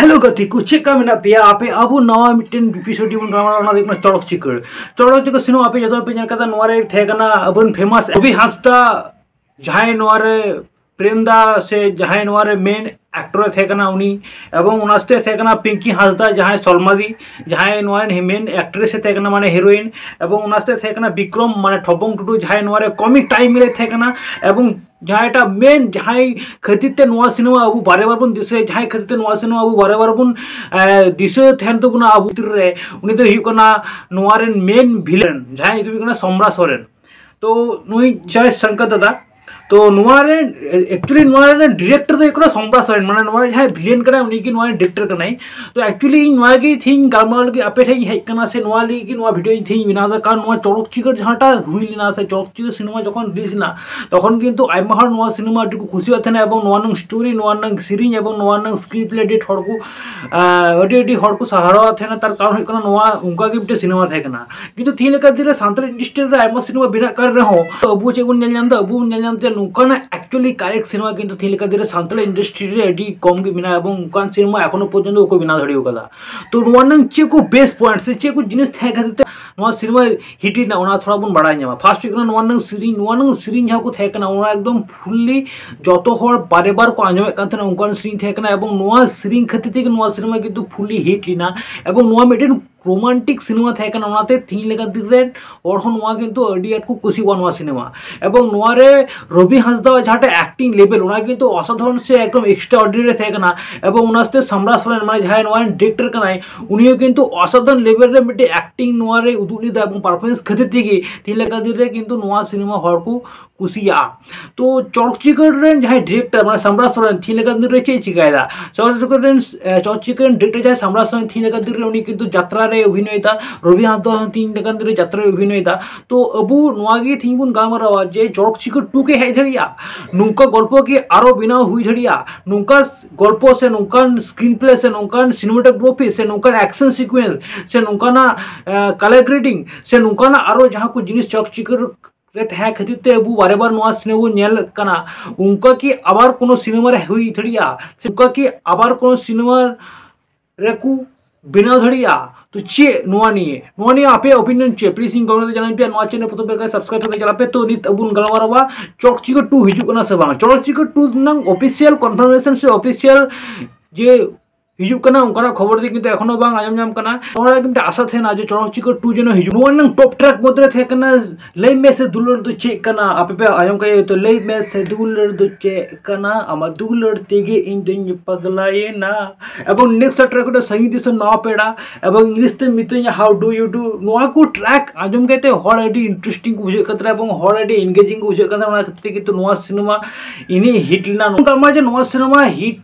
Hello गति को चेका मेना पेया आपे अब नवा मिटेन एपिसोड बन गाना देखना चड़क चिकड़ सिनेमा आपे जो पे नलका नोरे थेकना अबन फेमस रवि हांसदा जहां नोरे प्रेमदा से जहां नोरे मेन एक्टर थेकना उनी एवं उनास्ते थेकना पिंकी हांसदा जहां सलमादी जहां नोरे मेन एक्ट्रेस थेकना माने हीरोइन एवं उनास्ते थेकना विक्रम माने ठबंग टुडू जहां नोरे कॉमिक टाइम मिले थेकना एवं जहाँ मेन जहाँ खातिर नवा सिनेमा अब बारे बार बन दिसे जहाँ खातिर नवा सिनेमा अब बारे बार बन दिसे थेन तो बुना अब रे उनी तो हुकना नवा रेन मेन भिलेन जहाँ इतु हुकना समरा सोरेन तो नुई जय शंकर दादा तो नुआरे एक्चुअली नुआरे डायरेक्टर दो एकरा समरा सोरेन माने नुआरे जहाँ भिलेन कना उनी की नुआरे डायरेक्टर कना तो एक्चुअली नुआ की थीन गालमाल की आपे थे हेज कना से नुआ ली की नुआ भिडियो थी बिना दा कारण नुआ चड़क चिकड़ जहाँटा हुई लेना से चड़क चिकड़ सिनेमा जखन रिलीज ना तखन किन्तु आयमा हर नुआ सिनेमा अडी को खुशी होते ना एवं नुआ नंग स्टोरी नुआ नंग सीरीज एवं नुआ नंग स्क्रीन प्ले डेट हर को अडी हर को सहारा थे ना तार कारण हुई नुआ उनका की बिटे सिनेमा थे कना किन्तु थी लेका दिरे सांतल इंडस्ट्री रे आयमा सिनेमा बिना कर रहे हो तो अबू चेगुन नेल नाम दा अबू नेल नाम ते नुकाना एक्चुअली करेक्ट सिनेमा किन्तु थी लेका दिरे सांतल इंडस्ट्री रे अडी कम के बिना एवं उनकान सिनेमा एखोनो पर्यन्त को बिना धरियो कदा तो नुआ नंग चे को बेस्ट पॉइंट से चे को जिनिस थे खातिर नुआ सिनेमा हिट ना उना थोड़ा बन बड़ा न्यामा फर्स्ट हुई नुआ नंग सीरीज जहाँ को थे कना उना एकदम फुल्ली जतो हर बारे बार को आंजमे कान थना उनकान सीरीज थे कना एवं नुआ सीरीज खातिर ते नुआ सिनेमा किन्तु फुल्ली हिट लिना एवं नुआ मिटेन रोमांटिक सिनेमा थे कना उनाते थी लेका दिरेन और हन नुआ किन्तु अडी आट को कुसी वा नुआ सिनेमा एवं नुआ रे रवि हांसदा जहाँटा एक्टिंग लेवल उना किन्तु असाधारण से एकदम एक्स्ट्रा ऑर्डिनरी थे कना एवं उनास्ते समरा सोरेन माने जहाँ नुआ डायरेक्टर कनाय उनियो किन्तु असाधारण लेवल रे मिटे एक्टिंग नुआ रे उदुलिदा एवं परफॉर्मेंस खातिर तेगी थी लेका दिरे किन्तु नुआ सिनेमा हर को कुसिया तो चड़क चिकड़ रेन जहाँ डायरेक्टर माने समरा सोरेन थी लेका दिरे चे चिकायदा चड़क चिकड़ डायरेक्टर जहाँ समरा सोरेन थी लेका दिरे उनी किन्तु यात्रा अभिनयता रवि हांसदा तीन यात्रा अभिनयता तो अबू नुआगी थी बन गालमारावा जे चड़क चिकड़ 2 के हेज धड़िया नुका गल्प की आरो बिनाव हुई धड़िया नुका गल्प से नुकान स्क्रीन प्ले से नुकान सिनेमेटोग्राफी से नुकान एक्शन सीक्वेंस से नुकाना कलर ग्रेडिंग से नुकाना आरो जहाँ को जिनिस चड़क चिकड़ रे थे खातिर ते अबू बारे बार नुआ सिनेमा नेल कना उनका की आबार कोनो सिनेमा रे हुई धड़िया उनका की आबार कोनो सिनेमा रे को बिना धड़िया तो चे नुआ नहीं आपे ओपिनियन चे प्लीज इन कमेंट जाना पे नुआ चैनल प्रथम पे सब्सक्राइब करके चला पे तो नित अबुन गलवारवा चड़क चिकड़ 2 हिजु कना से बांग चड़क चिकड़ 2 नंग ऑफिशियल कंफर्मेशन से ऑफिशियल जे हिजु कना उनका खबर दी किन्तु एखोनो बांग आजम जाम कना तोरा किन्तु आशा थे ना जे चड़क चिकड़ 2 जनो हिजु नुआ नंग टॉप ट्रैक मदरे थे कना लई में से दुलर दो चे कना आपे पे आजम कय तो लई में से दुलर दो चे कना आमा दुलर तेगे इन दिन पगलाए ना एवं नेक्स्ट ट्रैक तो संगीत से ना पेड़ा एवं इंग्लिश ते मिते हाउ डू यू डू नुआ को ट्रैक आजम कहते हर एडी इंटरेस्टिंग को बुझे कतरा एवं हर एडी एंगेजिंग को बुझे कतरा ना खते किन्तु नुआ सिनेमा इनी हिट लिना नुका जे नुआ सिनेमा हिट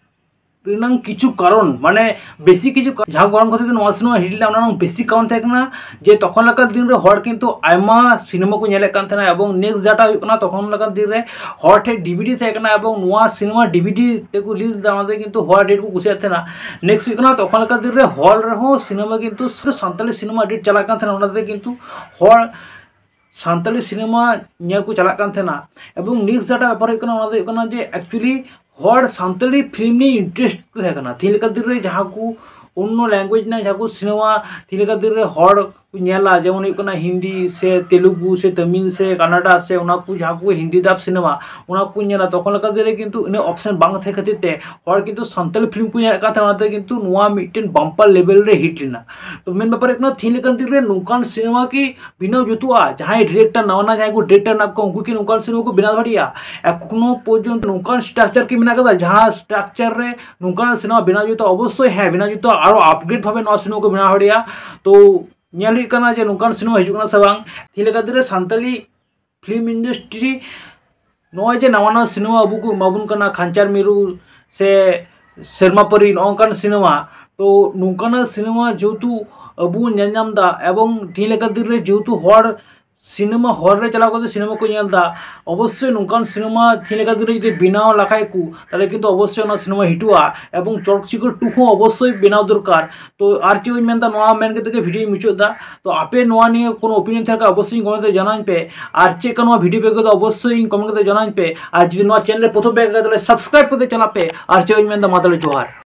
रिनांग किछु कारण माने बेसी किछु जहाँ कारण खातिर नुआ सिनेमा हिट लिना उना बेसी कारण थे कना जे तखन लका दिन रे हर किन्तु आयमा सिनेमा को नेले कान थना एवं नेक्स्ट जाटा हुई कना तखन लका दिन रे हर थे डीवीडी थे कना एवं नुआ सिनेमा डीवीडी ते को रिलीज दामादे किन्तु हर डेट को कुसिया थना नेक्स्ट हुई कना तखन लका दिन रे हॉल रे हो सिनेमा किन्तु सांताली सिनेमा डेट चला कान थना उनाते किन्तु हर सांताली सिनेमा नेल को चला कान थना एवं नेक्स्ट जाटा व्यापार हुई कना उनाते कना जे एक्चुअली हर सांताली फिल्म ने इंटरेस्ट थे कना थी लेका दिन रे जहाँ को अन्य लैंग्वेज ना जहाँ को सिनेमा थी लेका दिन रे हर नेला जेमन हुई हिंदी से तेलुगु से तमिल से कन्नाडा से उना को जहाँ को हिंदी दाब सिनेमा उना को नेला तखन लेका दिन रे किन्तु इन ऑप्शन बांग थे खातिर ते हर किन्तु सांताली फिल्म को नेल काथे उनाते किन्तु नुआ मिटेन बम्पर लेवल रे हिट लेना तो मेन व्यापार एकना थी लेका दिन रे नुकान सिनेमा की बिना जुतुआ जहाँ डायरेक्टर नवा जहाँ को डायरेक्टर ना को उनको की नुकान सिनेमा को बिना धड़िया एखोनो पर्यन्त नुकान स्ट्राक्चर की बिना कदा जहाँ स्ट्राक्चर रे नुकान सिनेमा बिना जुतो अवश्य है बिना जुतो आरो अपग्रेड भावे नुआ सिनेमा को बिना धड़िया तो नेल हुई कना जे नुकान सिनेमा हिजु कना से बांग थी लेका दिरे सांताली फिल्म इंडस्ट्री नवा जे नवा सिनेमा अबू को माबुन कना खांचार मिरु से शर्मा परी नौकान सिनेमा तो नुकाना सिनेमा जेहेतु अबू नेल नामदा एवं थी लेका दिरे जेहेतु हर सिनेमा हॉल रे चला करते सिनेमा को नेलदा अवश्य नुकान सिनेमा थी लेका दिन रे बिनाव लाखाय को ताले किन्तु अवश्य ना सिनेमा हिटुआ एवं चड़क चिकड़ 2 हो अवश्य बिनाव दरकार तो आर चे मेनदा नवा मेन के भिडियो मुचादा तो आपे नवा निये कोनो ओपिनियन थाके अवश्य कमेंट जानान पे आर चे का भिडियो पे तो अवश्य कमेंट जानान पे और जदि नवा चैनल प्रथम पे सब्सक्राइब करते चला पे आर चे मेनदा माताले जोहार।